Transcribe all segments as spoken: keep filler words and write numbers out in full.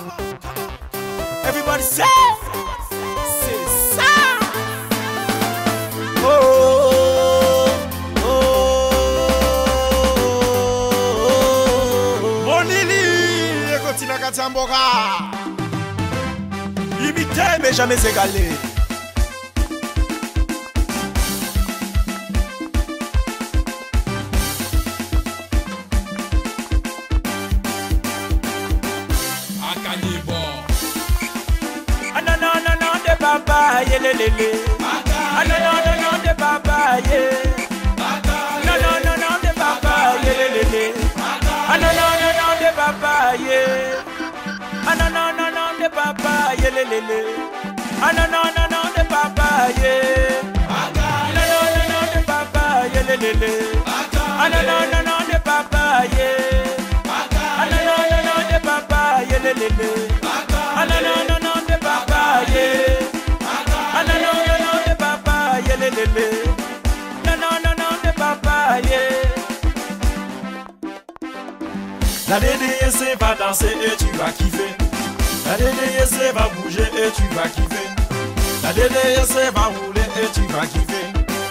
Everybody say, c'est ça. Oh, oh, oh. Mon Lili, continue à Katamboka. Limité mais jamais égalé. Papa, ye le le le. Ah non non non non de papa ye. Non non non non de papa ye le le le. Ah non non non non de papa ye. Ah non non non non de papa ye le le le. Ah non non non non de papa ye. Non non non non de papa ye le le le. Ah non non non non de papa ye. Ah non non non non de papa ye le le le. Ah non non non non de papa ye. Ah non non non non de papa ye le le le. Non non non non de papa ye. La D D S va danser et tu vas kiffer. La D D S va bouger et tu vas kiffer. La D D S va rouler et tu vas kiffer.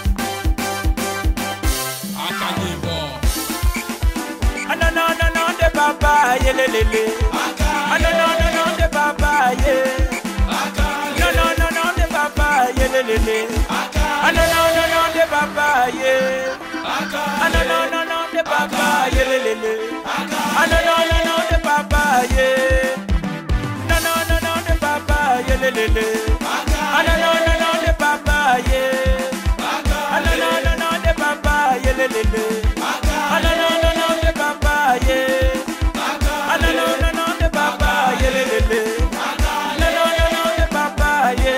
Ah non non non non de papa ye le le le. Ah non non non non de papa ye. Non non non non de papa ye le le le. Ah non non non non de papa ye. Ah non non non non de papa ye le le le. Ah non non non non de papa ye. Non non non non de papa ye le le le. Ah non non non non de papa ye. Ah non non non non de papa ye le le le. Ah non non non non de papa ye. Ah non non non non de papa ye le le le. Non non non non de papa ye.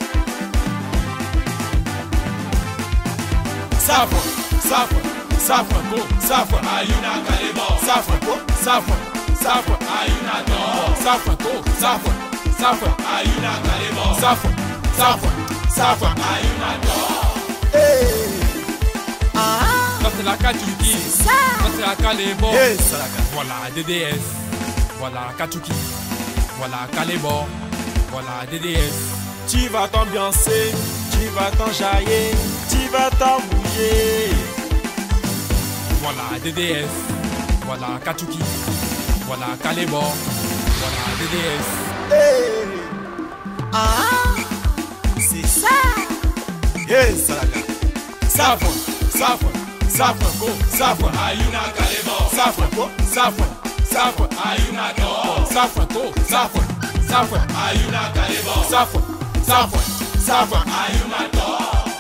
Safwa, safwa, safwa, go, safwa, ayuna kalebo. Safwa, go, safwa, safwa, ayuna do. Safwa, go, safwa, safwa, ayuna kalebo. Safwa, safwa, safwa, ayuna do. Hey, ah, ça c'est la Kachuki, ça, ça c'est la Kalebo. yes, ça la Voilà D D S, voilà Kachuki, voilà Kalebo, voilà D D S. Tu vas t'ambiancer, tu vas t'enjailler, tu vas t'embrouiller. Voilà D D S, voilà Kachuki, voilà Kalebo, voilà D D S. Hey, ah, c'est ça. Yes, ça la Safwa, safwa, safwa, go, safwa, ayuna kalebo. Safwa, go, safwa, safwa, ayuna do. Safwa, go, safwa, safwa, ayuna kalebo. Safwa, safwa, safwa, ayuna do.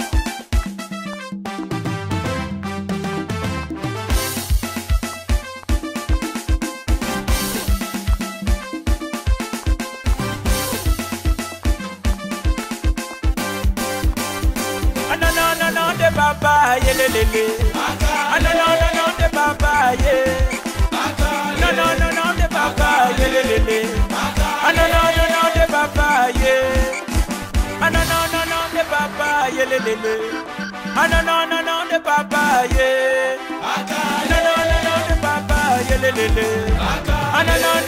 Ah non non non non de papa ye le le le. Ah non non non non de papa ye. Non non non non de papa ye le le le. Ah non non non non de papa ye. Ah non non non non de papa ye le le le. Ah non non non non de papa ye. Non non non non de papa ye le le le. Ah non non